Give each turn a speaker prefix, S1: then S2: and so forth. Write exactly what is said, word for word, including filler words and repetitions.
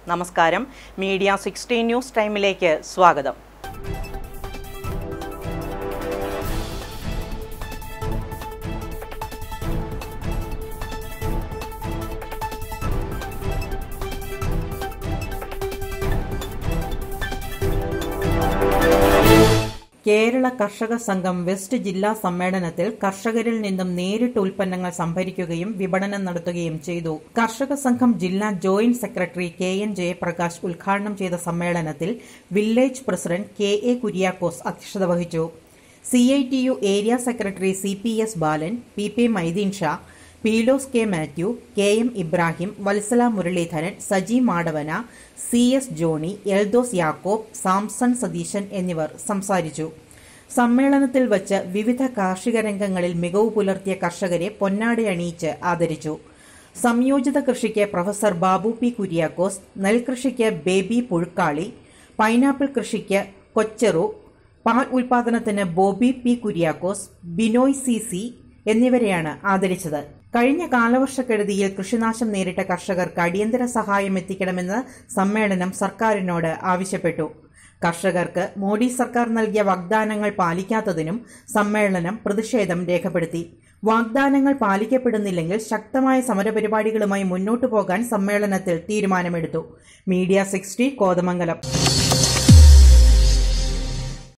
S1: നമസ്കാരം. Media sixteen news ടൈമിലേക്ക് സ്വാഗതം. കേരള കർഷക സംഘം വെസ്റ്റ് ജില്ലാ സമ്മേളനത്തിൽ കർഷകരിൽ നിന്നും നേരിട്ട് ഉൽപ്പന്നങ്ങൾ സംഭരിക്കുകയും വിപണനം നടത്തുകയും ചെയ്തു. കർഷക സംഘം ജില്ലാ joint secretary K N Jayaprakash ഉദ്ഘാടനം ചെയ്ത സമ്മേളനത്തിൽ village president K A Kuriakose അധ്യക്ഷത വഹിച്ചു. C I T U area secretary C P S Balan, P P Maideen Shah, Peelose K Mathew, K M Ibrahim, Valsala Muraleedharan, Saji Madavana, C S Johny, Eldhose Yakob, Samson Satheesan എന്നിവർ സംസാരിച്ചു. സമ്മേളനത്തിൽ വച്ച് വിവിധ കാർഷിക രംഗങ്ങളിൽ മികവ് പുലർത്തിയ കർഷകരെ പൊന്നാടയണിയിച്ച് ആദരിച്ചു. സംയോജിത കൃഷിക്ക് പ്രൊഫസർ ബാബു പി കുര്യാക്കോസ്, നെൽകൃഷിക്ക് ബേബി പുഴുക്കാളി, പൈനാപ്പിൾ കൃഷിക്ക് കൊച്ചെറു, പാൽ ഉൽപാദനത്തിന് Bobby P Kuriakose, Binoy C C എന്നിവരെയാണ് ആദരിച്ചത്. കഴിഞ്ഞ കാലവർഷക്കെടുതിയിൽ കൃഷിനാശം നേരിട്ട കർഷകർക്ക് അടിയന്തര സഹായം എത്തിക്കണമെന്ന് സമ്മേളനം സർക്കാരിനോട് ആവശ്യപ്പെട്ടു. കർഷകർക്ക് മോഡി സർക്കാർ നൽകിയ വാഗ്ദാനങ്ങൾ പാലിക്കാത്തതിനും സമ്മേളനം പ്രതിഷേധം രേഖപ്പെടുത്തി. വാഗ്ദാനങ്ങൾ പാലിക്കപ്പെടുന്നില്ലെങ്കിൽ ശക്തമായ സമരപരിപാടികളുമായി മുന്നോട്ടു പോകാൻ സമ്മേളനത്തിൽ തീരുമാനമെടുത്തു. Media sixty Kothamangalam.